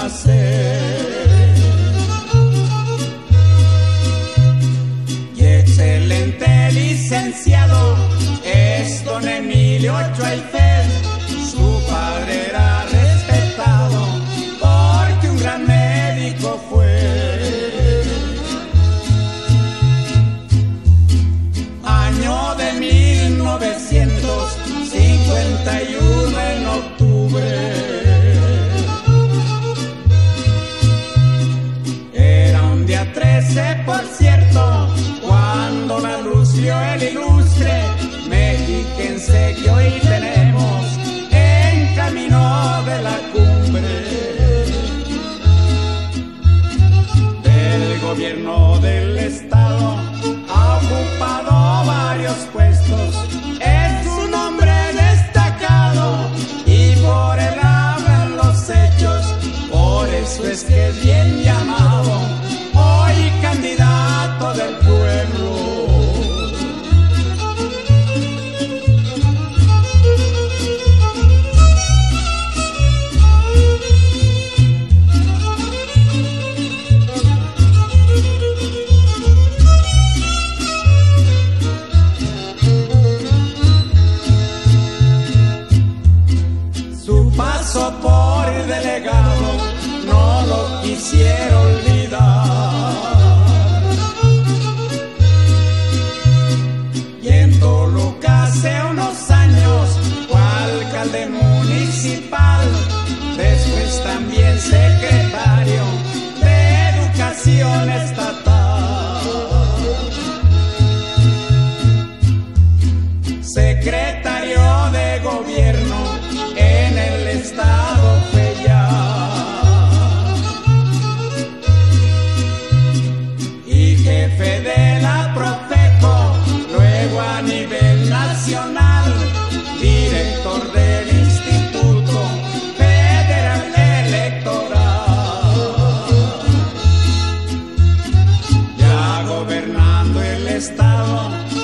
nacer. Y excelente licenciado es don Emilio Ochoa Eiffel. Su padre era respetado porque un gran médico fue. Año de 1951 en octubre. Era un día 13, por cierto, cuando la luz vio el ilustre mexiquense que hoy tenemos en camino de la cumbre. Del gobierno del estado ha ocupado varios puestos, es un hombre destacado y por él hablan los hechos, por eso es que es bien llamado hoy candidato del pueblo. Paso por delegado no lo quisiera olvidar. Y en Toluca hace unos años fue alcalde municipal, después también secretario de Educación Estatal. Secretario de Gobierno en el estado fue ya, y jefe de la Profeco, luego a nivel nacional, director del Instituto Federal Electoral, ya gobernando el estado